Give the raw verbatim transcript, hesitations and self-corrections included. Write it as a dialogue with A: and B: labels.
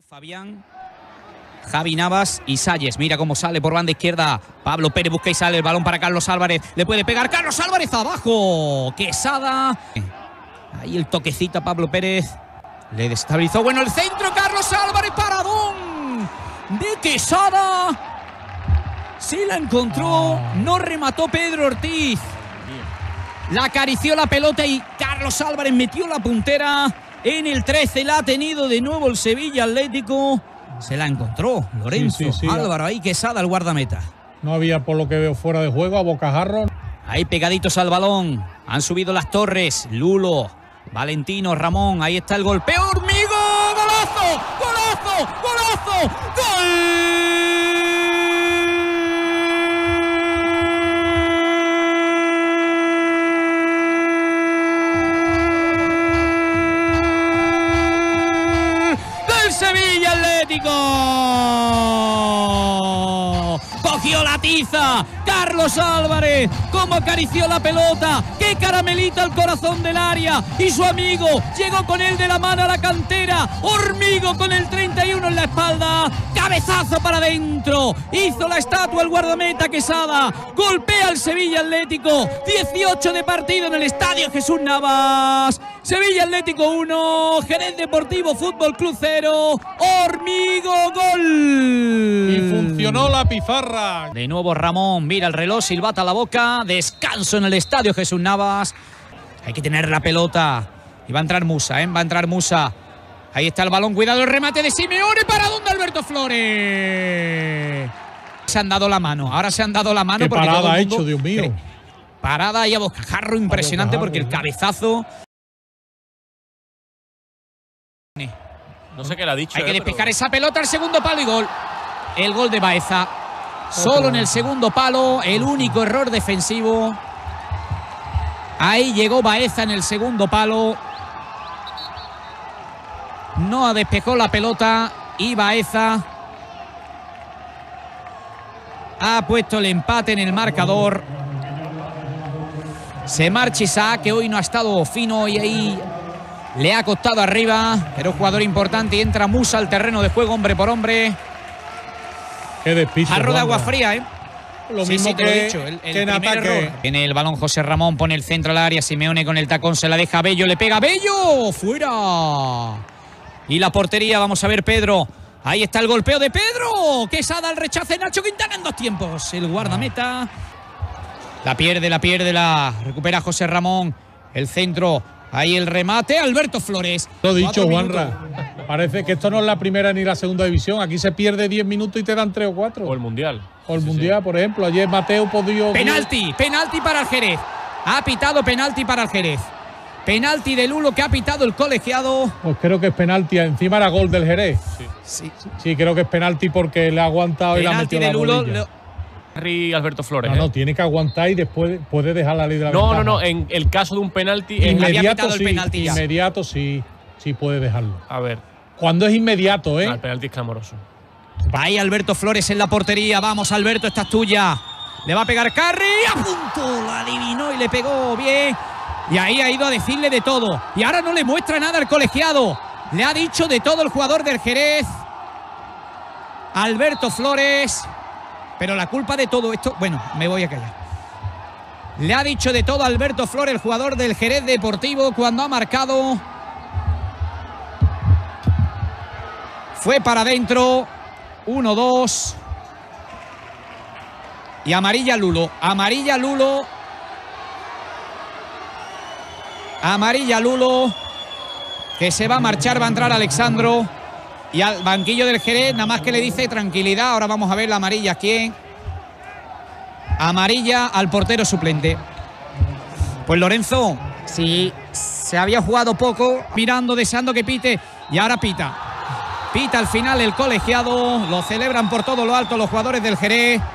A: Fabián, Javi Navas y Salles. Mira cómo sale por banda izquierda. Pablo Pérez busca y sale el balón para Carlos Álvarez. Le puede pegar Carlos Álvarez abajo. Quesada. Ahí el toquecito a Pablo Pérez. Le destabilizó. Bueno, el centro. Carlos Álvarez. Paradón de Quesada. Sí la encontró. No remató Pedro Ortiz. La acarició la pelota y Carlos Álvarez metió la puntera. En el trece la ha tenido de nuevo el Sevilla Atlético. Se la encontró Lorenzo
B: sí, sí, sí.
A: Álvaro. Ahí Quesada, el guardameta.
B: No había, por lo que veo, fuera de juego a bocajarro.
A: Ahí pegaditos al balón. Han subido las torres. Lulo, Valentino, Ramón. Ahí está el golpeo. ¡Hormigo! ¡Golazo! ¡Golazo! ¡Golazo! ¡Gol! Sevilla Atlético. Cogió la tiza Carlos Álvarez. Cómo acarició la pelota. Qué caramelita al corazón del área. Y su amigo llegó con él de la mano a la cantera. Hormigo con el treinta y uno en la espalda. Cabezazo para adentro. Hizo la estatua el guardameta Quesada. Golpea al Sevilla Atlético. dieciocho de partido en el estadio Jesús Navas. Sevilla Atlético uno. Jerez Deportivo Fútbol Club cero. Hormigo gol.
B: Y funcionó la pizarra.
A: De nuevo Ramón. Mira el reloj. Silbata a la boca. Descanso en el estadio Jesús Navas. Hay que tener la pelota. Y va a entrar Musa, ¿eh? Va a entrar Musa. Ahí está el balón, cuidado el remate de Simeone. ¿Para dónde Alberto Flores? Se han dado la mano, ahora se han dado la mano.
B: Qué
A: porque
B: parada
A: todo el
B: ha
A: mundo...
B: hecho, Dios mío.
A: Parada y a bocajarro impresionante, a bocajarro, porque el cabezazo...
C: No sé qué le ha dicho.
A: Hay que
C: eh,
A: despejar
C: pero...
A: esa pelota al segundo palo y gol. El gol de Baeza. Solo en el segundo palo, el único error defensivo. Ahí llegó Baeza en el segundo palo. No despejó la pelota y Baeza ha puesto el empate en el marcador. Se marcha Isaac, que hoy no ha estado fino y ahí le ha costado arriba, pero un jugador importante. Y entra Musa al terreno de juego, hombre por hombre.
B: Qué despiste.
A: Jarro de agua fría, ¿eh?
B: Lo
A: sí,
B: mismo
A: sí, te
B: que,
A: lo he dicho. El, el
B: que en
A: primer
B: ataque.
A: error. Tiene el balón José Ramón, pone el centro al área. Simeone con el tacón se la deja a Bello, le pega a Bello. ¡Fuera! Y la portería, vamos a ver Pedro. Ahí está el golpeo de Pedro. Quesada al rechace, Nacho Quintana en dos tiempos. El guardameta. La pierde, la pierde, la recupera José Ramón. El centro, ahí el remate. Alberto Flores.
B: Lo dicho, Juanra. Parece que esto no es la primera ni la segunda división. Aquí se pierde diez minutos y te dan tres o cuatro.
C: O el Mundial.
B: O el
C: sí,
B: Mundial,
C: sí.
B: por ejemplo. Ayer Mateo podía...
A: Penalti, penalti para el Jerez. Ha pitado penalti para el Jerez. Penalti de Lulo que ha pitado el colegiado.
B: Pues creo que es penalti. Encima era gol del Jerez.
C: Sí,
A: sí,
B: sí creo que es penalti porque le ha aguantado
A: penalti
B: y le ha metido
A: de
B: la
A: Lulo.
B: bolilla.
C: Harry Alberto Flores.
B: No, no,
C: ¿eh?
B: tiene que aguantar y después puede dejar la ley de la
C: No,
B: ventaja.
C: no, no. En el caso de un penalti. En...
B: Inmediato
A: el
B: sí.
A: penalti ya.
B: Inmediato sí. Sí puede dejarlo.
C: A ver.
B: Cuando es inmediato, ¿eh?
C: No, el penalti es clamoroso.
A: Va ahí Alberto Flores en la portería. Vamos, Alberto, esta es tuya. Le va a pegar Carri. A punto. La adivinó y le pegó bien. Y ahí ha ido a decirle de todo. Y ahora no le muestra nada al colegiado. Le ha dicho de todo el jugador del Jerez. Alberto Flores. Pero la culpa de todo esto... Bueno, me voy a callar. Le ha dicho de todo a Alberto Flores, el jugador del Jerez Deportivo, cuando ha marcado. Fue para adentro. uno dos. Y amarilla Lulo. Amarilla Lulo. Amarilla Lulo. Que se va a marchar, va a entrar Alexandro. Y al banquillo del Jerez, nada más que le dice tranquilidad. Ahora vamos a ver la amarilla a quién. Amarilla al portero suplente. Pues Lorenzo, si se había jugado poco, mirando, deseando que pite, y ahora pita. Pita al final el colegiado, lo celebran por todo lo alto los jugadores del Jerez.